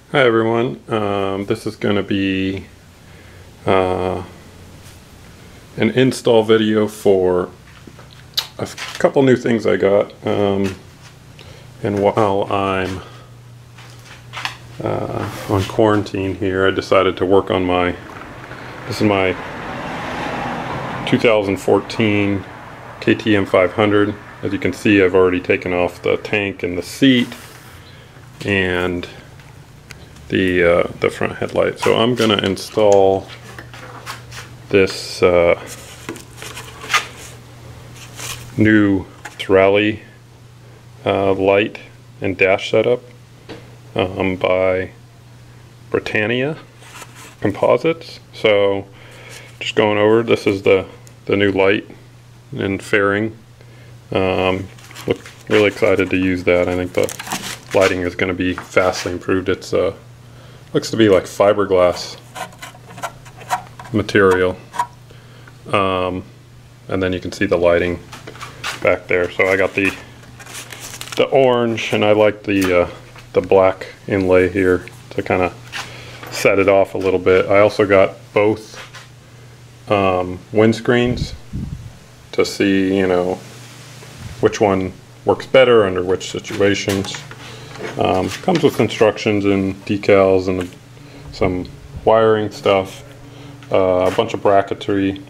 Hi everyone, this is going to be an install video for a couple new things I got, and while I'm on quarantine here, I decided to work on this is my 2014 KTM 500. As you can see, I've already taken off the tank and the seat and the front headlight. So I'm going to install this new Tralli light and dash setup by Britannia Composites. So just going over, this is the new light and fairing. Look really excited to use that. I think the lighting is going to be vastly improved. It's looks to be like fiberglass material, and then you can see the lighting back there. So I got the orange, and I like the black inlay here to kind of set it off a little bit. I also got both windscreens to see, you know, which one works better under which situations. Comes with instructions and decals and some wiring stuff, a bunch of bracketry,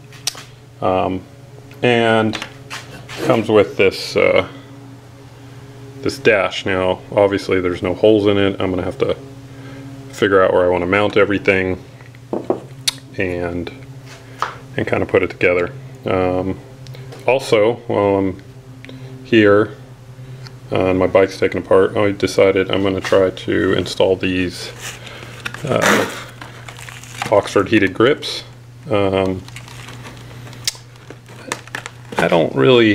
and comes with this this dash. Now obviously there's no holes in it. I'm gonna have to figure out where I want to mount everything and kind of put it together. Also, while I'm here and my bike's taken apart, I decided I'm going to try to install these Oxford heated grips. I don't really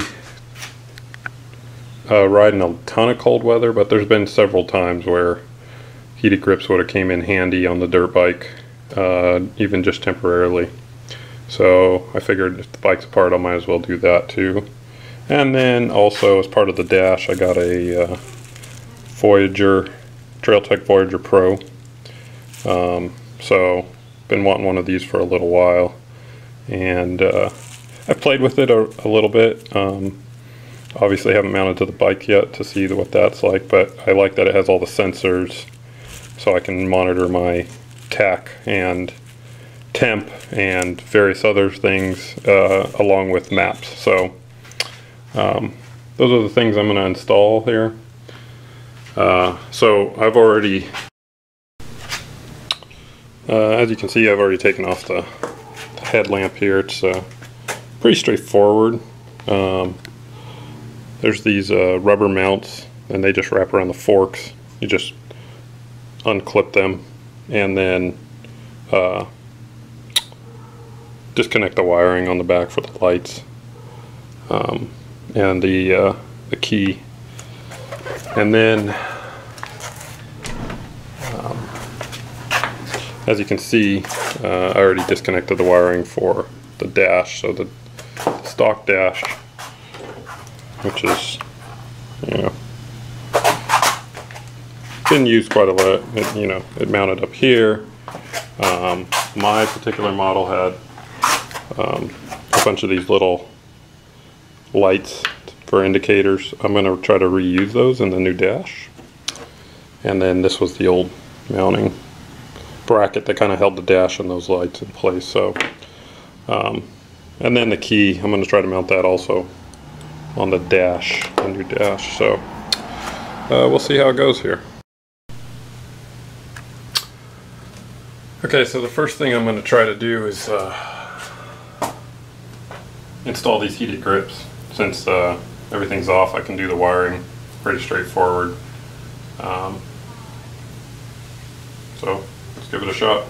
ride in a ton of cold weather, but there's been several times where heated grips would have came in handy on the dirt bike, even just temporarily. So I figured if the bike's apart, I might as well do that too. And then also, as part of the dash, I got a Voyager, Trailtech Voyager Pro. So been wanting one of these for a little while, and I've played with it a little bit. Obviously haven't mounted to the bike yet to see what that's like, but I like that it has all the sensors, so I can monitor my tach and temp and various other things, along with maps. So those are the things I'm going to install here. So I've already, as you can see, I've already taken off the headlamp here. It's pretty straightforward. There's these rubber mounts, and they just wrap around the forks. You just unclip them and then disconnect the wiring on the back for the lights. And the key, and then as you can see, I already disconnected the wiring for the dash. So the stock dash, which is, you know, been used quite a lot. It mounted up here. My particular model had a bunch of these little lights for indicators. I'm going to try to reuse those in the new dash. And then this was the old mounting bracket that kind of held the dash and those lights in place. So and then the key, I'm going to try to mount that also on the dash, the new dash. So we'll see how it goes here. Okay, so the first thing I'm going to try to do is install these heated grips. Since everything's off, I can do the wiring pretty straightforward. So let's give it a shot.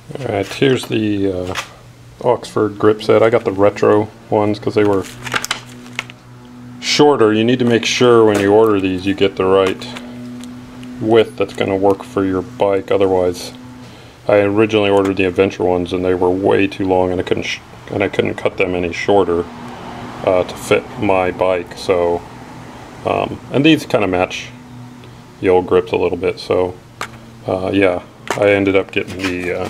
Alright, here's the Oxford grip set. I got the retro ones because they were shorter. You need to make sure when you order these you get the right width that's going to work for your bike. Otherwise, I originally ordered the Adventure ones and they were way too long, and I couldn't cut them any shorter to fit my bike. So, and these kind of match the old grips a little bit. So, yeah, I ended up getting the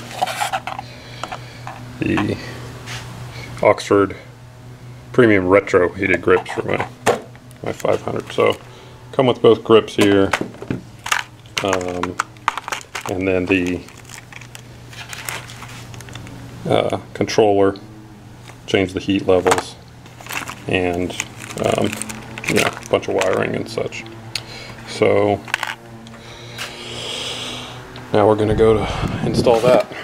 Oxford Premium Retro heated grips for my 500. So, come with both grips here, and then the controller, change the heat levels, and a bunch of wiring and such. So now we're going to go to install that.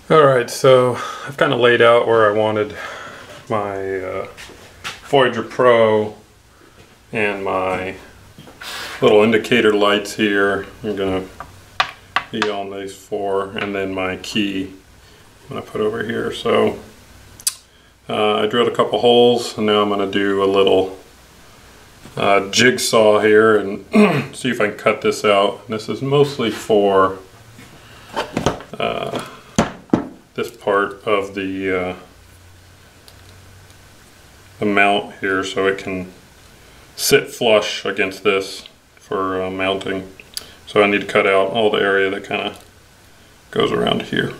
Alright, so I've kind of laid out where I wanted my Voyager Pro and my little indicator lights here. I'm going to be on these four, and then my key I'm going to put over here. So I drilled a couple holes, and now I'm going to do a little jigsaw here and see if I can cut this out. And this is mostly for this part of the mount here, so it can sit flush against this for mounting. So I need to cut out all the area that kind of goes around here.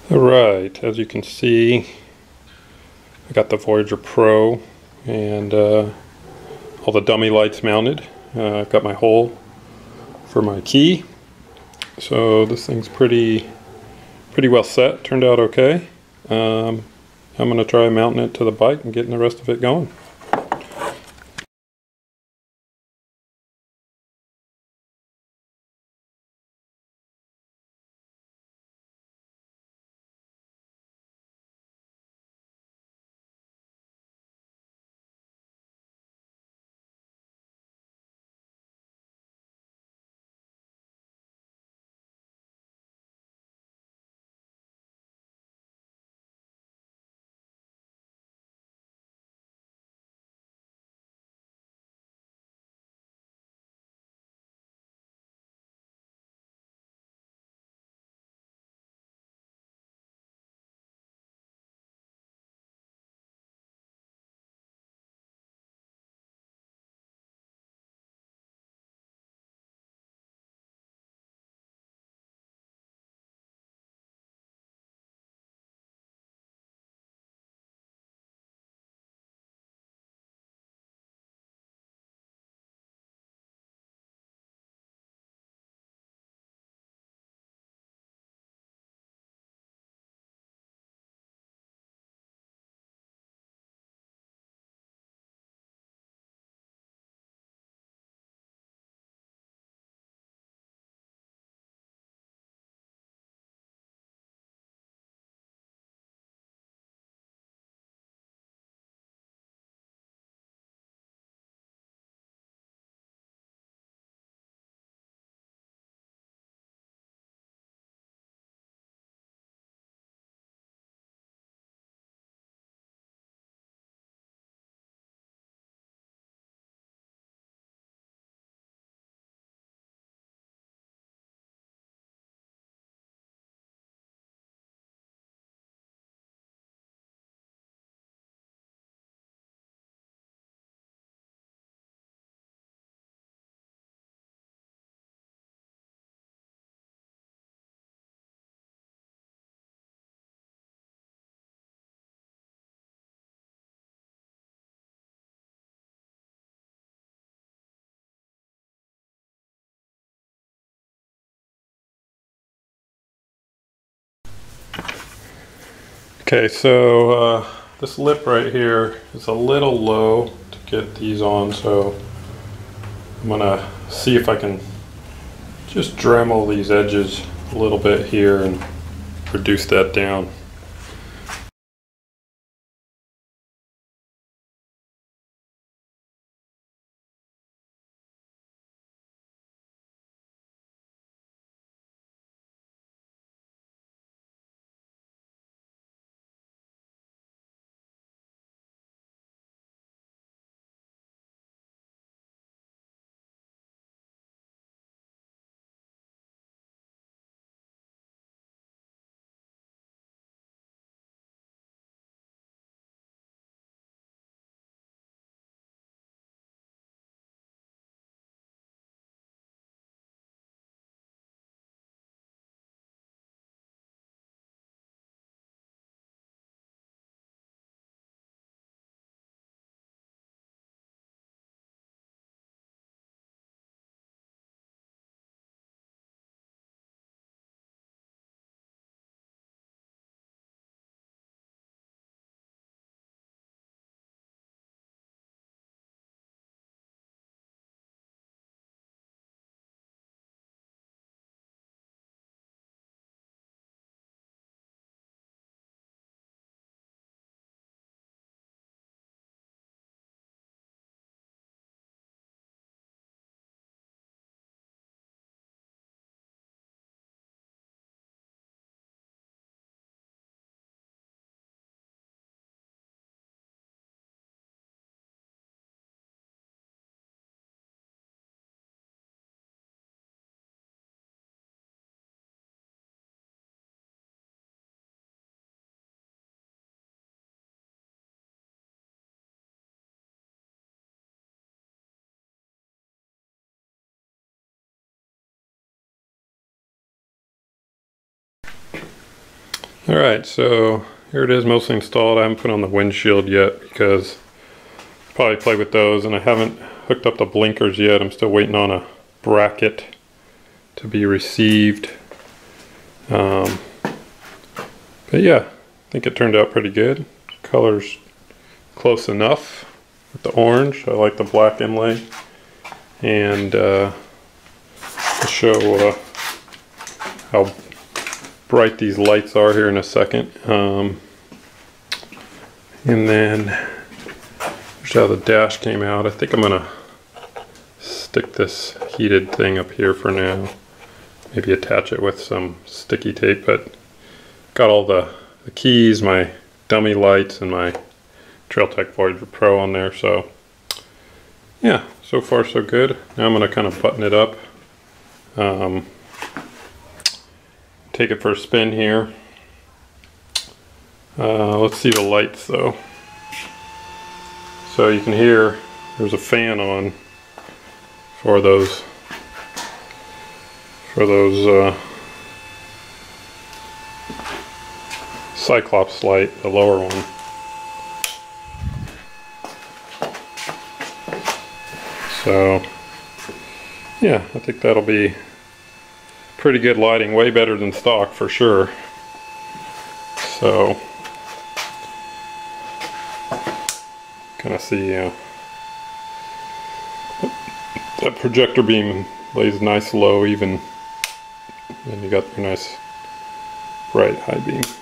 Alright, as you can see, I got the Voyager Pro and all the dummy lights mounted. I've got my hole for my key. So this thing's pretty well set. Turned out okay. I'm going to try mounting it to the bike and getting the rest of it going. Okay, so this lip right here is a little low to get these on, so I'm gonna see if I can just Dremel these edges a little bit here and reduce that down. Alright, so here it is, mostly installed. I haven't put on the windshield yet because I'll probably play with those, and I haven't hooked up the blinkers yet. I'm still waiting on a bracket to be received. But yeah, I think it turned out pretty good. Color's close enough with the orange. I like the black inlay. And I'll show how bright these lights are here in a second. And then here's how the dash came out. I think I'm gonna stick this heated thing up here for now. Maybe attach it with some sticky tape, but got all the keys, my dummy lights, and my Trailtech Voyager Pro on there. So yeah, so far so good. Now I'm gonna kind of button it up. Take it for a spin here. Let's see the lights though. So you can hear there's a fan on for those Cyclops light, the lower one. So yeah, I think that'll be pretty good lighting, way better than stock for sure. So kind of see that projector beam lays nice low even, and you got your nice bright high beam.